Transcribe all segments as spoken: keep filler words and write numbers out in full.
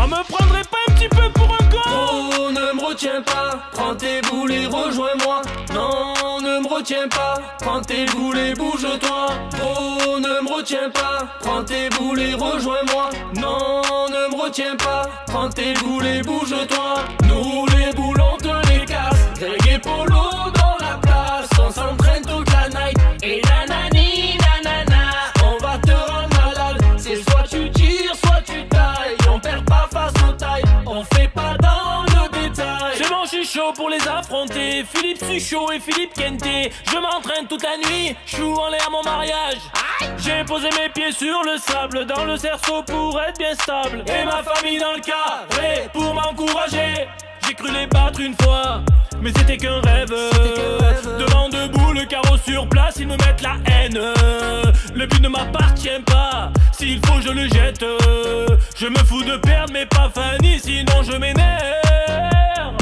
Moi me prendrais pas un petit peu pour un con? Oh, ne me retiens pas, prends tes boules et rejoins-moi. Non, ne me retiens pas, prends tes boules et bouge-toi. Oh, ne me retiens pas, prends tes boules et rejoins-moi. Non, ne me retiens pas, prends tes boules et bouge-toi. Nous les boules on te les casse, reggae polo dans la place. On s'entraîne toute la night et nanani nanana. On va te rendre malade, c'est soit tu tires, soit tu tailles. On perd pas face aux tailles, on fait pas dans le détail. C'est bon, je suis chaud pour les affronter. Philippe Suchot et Philippe Kenté. Je m'entraîne toute la nuit, chou en l'air mon mariage. J'ai posé mes pieds sur le sable, dans le cerceau pour être bien stable. Et ma famille dans le carré pour m'encourager. J'ai cru les battre une fois, mais c'était qu'un rêve. Devant debout, le carreau sur place, ils me mettent la haine. Le but ne m'appartient pas, s'il faut je le jette. Je me fous de perdre mais pas Fanny, sinon je m'énerve.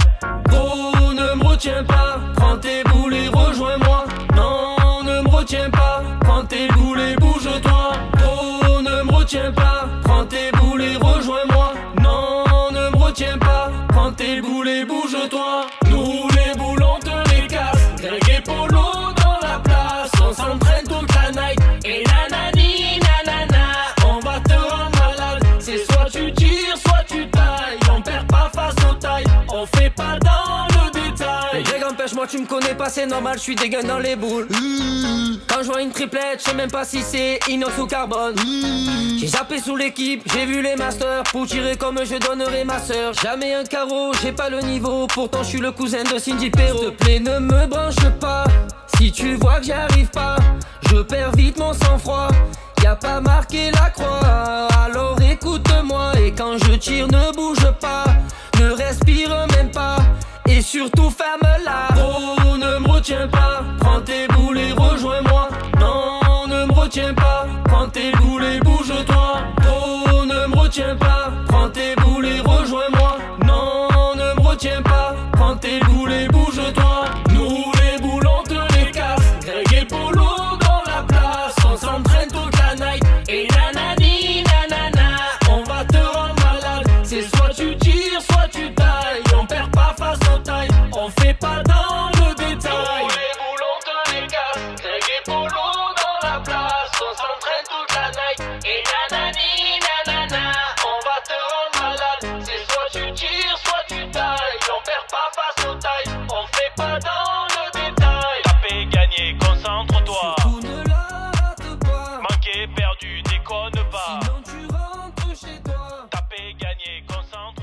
Oh, ne me retiens pas, prends tes boules et rejoins-moi. Non, ne me retiens pas, prends tes boules et bouge-toi. Oh, ne me retiens pas, prends tes boules et rejoins-moi. Non, ne me retiens pas, prends tes boules et bouge-toi. Nous les boules on te les casse, reggae polo dans la place. On s'entraîne toute la night et nanani nanana. On va te rendre malade, c'est soit tu tires, soit tu tailles. On perd pas face aux tailles, on fait pas dans le détail. Greg, empêche-moi, tu me connais pas, c'est normal, je suis dégain dans les boules. Quand je vois une triplette, je sais même pas si c'est inox ou carbone. J'ai zappé sous l'équipe, j'ai vu les masters. Pour tirer comme je donnerai ma soeur. Jamais un carreau, j'ai pas le niveau. Pourtant je suis le cousin de Cindy Perrault. S'il te plaît ne me branche pas, si tu vois que j'y arrive pas, je perds vite mon sang-froid. Y'a pas marqué la croix, alors écoute-moi. Et quand je tire ne bouge pas, ne respire même pas. Et surtout ferme-la. Oh, ne me retiens pas, prends tes boules et rejoins-moi. Non, ne me retiens pas, prends tes boules et bouge-toi. Oh, ne me retiens pas, prends tes boules et rejoins-moi. Non, ne me retiens pas, prends tes boules et bouge-toi. Nous les boules on te les casse, reggae polo dans la place. On s'entraîne toute la night et nanani nanana. On va te rendre malade, c'est soit tu tires, soit tu tailles. On perd pas face aux tailles, on fait pas dans le détail. Nous les boules on te les casse, reggae polo dans la place. On s'entraîne toute la night et nanani nanana. On va te rendre malade, c'est soit tu tires, soit tu tailles. On perd pas face aux tailles, on fait pas dans le détail. Taper, gagner, concentre-toi. Surtout ne la rate pas, Manqué, perdu, déconne pas. sinon tu rentres chez toi. Taper, gagner, concentre-toi.